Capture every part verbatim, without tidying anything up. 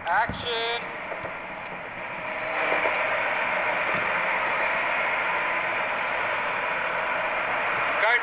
Action! Cut!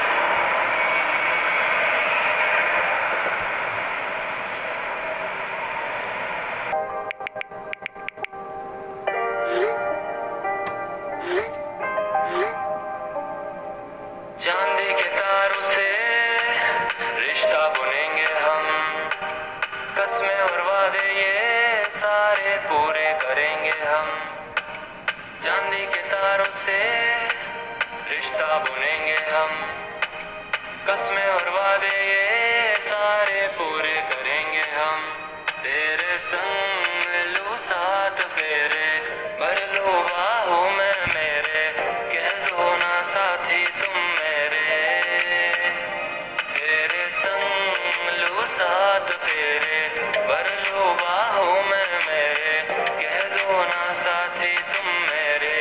चांदी के तारों से रिश्ता बुनेंगे हम, कसमें और वादे ये सारे पूरे करेंगे हम। चांदी के तारों से रिश्ता बुनेंगे हम, कसमें और वादे ये सारे पूरे करेंगे हम। तेरे संग लूं साथ फेरे, भर लो बाहों में मेरे, कह दो ना साथी तुम मेरे। तेरे संग लूं साथ फेरे, भर लो बाहों में मेरे, कह दो ना साथी तुम मेरे।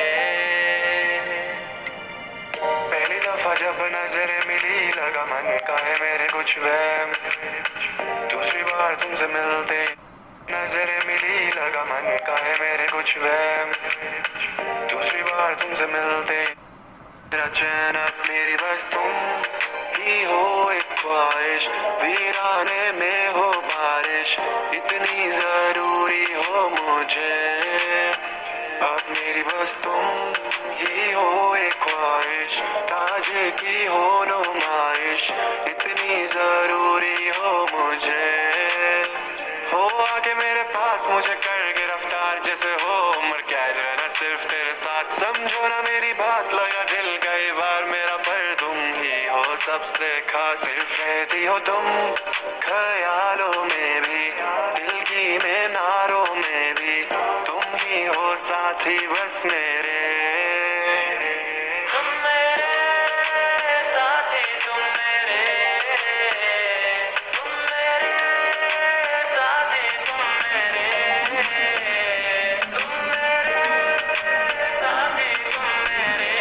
पहली दफा जब नजरें मिली लगा मन का है मेरे कुछ वहम, दूसरी बार तुमसे मिलते नजरें मिली लगा मन का है मेरे कुछ वहम, दूसरी बार तुमसे मिलते मेरा चैन अब मेरी बस तुम ही हो। एक ख्वाहिश वीराने में हो बारिश, इतनी जरूरी हो मुझे अब मेरी बस तुम ही हो। एक ख्वाहिश ताजे की हो नुमाइश, इतनी जरूरी हो मुझे। हो आके मेरे पास मुझे कर गिरफ्तार, जैसे हो उम्र कैद रहना सिर्फ तेरे साथ। समझो ना मेरी बात, लगा दिल कई बार मेरा, पर तुम ही हो सबसे खास। सिर्फ रहती हो तुम ख्यालों में भी, दिल की मीनारों में भी, तुम ही हो साथी बस मेरे। तुम मेरे साथी तुम मेरे, तुम मेरे साथी तुम मेरे, तुम मेरे साथी तुम मेरे।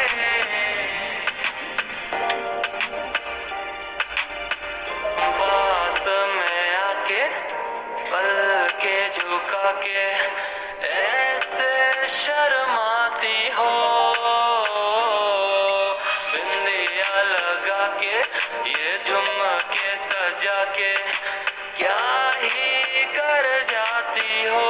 पास में आके पल के झुका के ऐसे शर्माती हो, बिंदिया लगा के ये झुमके सजा के क्या ही कर जाती हो।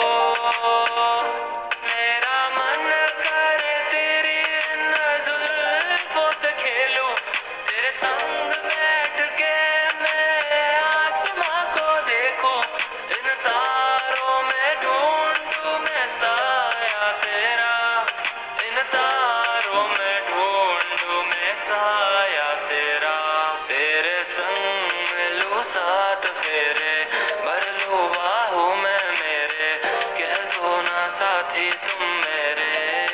मेरा मन करे तेरी इन जुल्फों से खेलूं, तेरे संग बैठ के मैं आसमां को देखूं, इन तारों में ढूंढूं मैं साया तेरा, इन तारों में ढूंढूं मैं साया तेरा। तेरे संग लूं साथ फेरे, भर लो बाहों में मेरे, कह दो ना साथी तुम मेरे।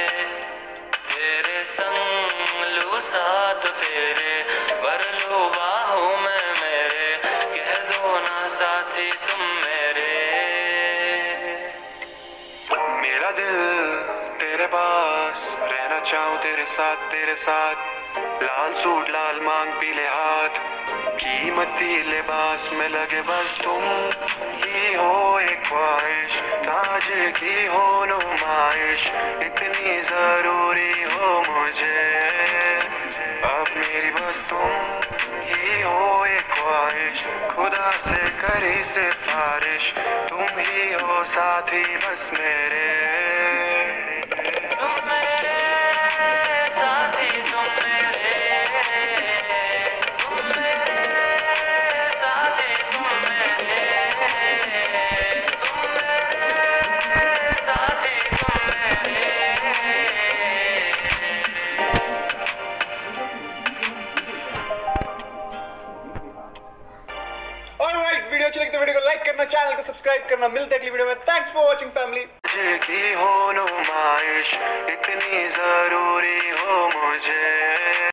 तेरे संग लूं साथ फेरे, भर लो बाहों में मेरे, कह दो ना साथी तुम मेरे। मेरा दिल तेरे पास रहना चाहूं, तेरे साथ तेरे साथ। लाल सूट लाल मांग पीले हाथ, कीमती लिबास में लगे बस तुम ही हो। एक ख्वाहिश ताजे की हो नुमाइश, इतनी जरूरी हो मुझे अब मेरी बस तुम ही हो। एक ख्वाहिश खुदा से करी सिफारिश, तुम ही हो साथी बस मेरे। तुम मेरे साथी तुम मेरे, तुम मेरे साथी तुम मेरे, तुम मेरे साथी तुम मेरे। ऑलराइट, वीडियो अच्छी लगी तो वीडियो को लाइक करना, चैनल को सब्सक्राइब करना। मिलते हैं अगली वीडियो में। Thanks for watching family. की हो नुमाइश, इतनी जरूरी हो मुझे।